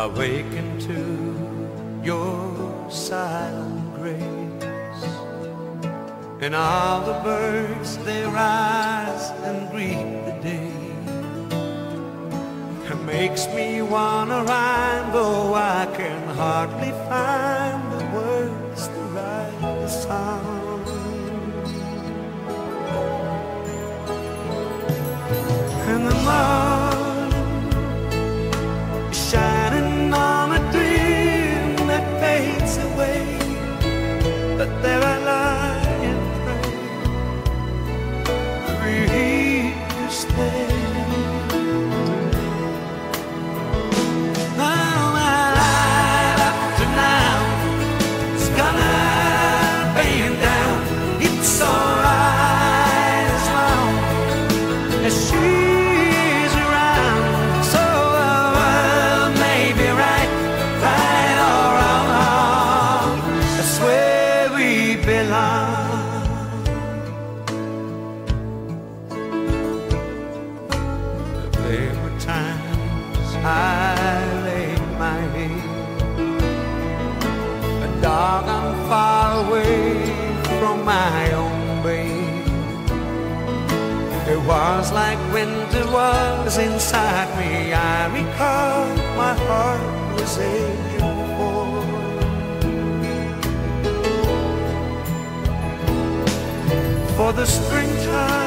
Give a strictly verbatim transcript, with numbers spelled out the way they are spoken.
awaken to your silent grace. And all the birds, they rise and greet the day. It makes me wanna rhyme, though I can hardly find the words to write the song. And the moon is shining on a dream that fades away, but there I lie and pray, free to stay. Now my life after now is gonna bang down. It's alright as long as she's around. So the world may be right, right or wrong, that's where we belong. There were times I laid my head, a dog I'm far away from my own bed. It was like winter was inside me. I recall my heart was aching for. For the springtime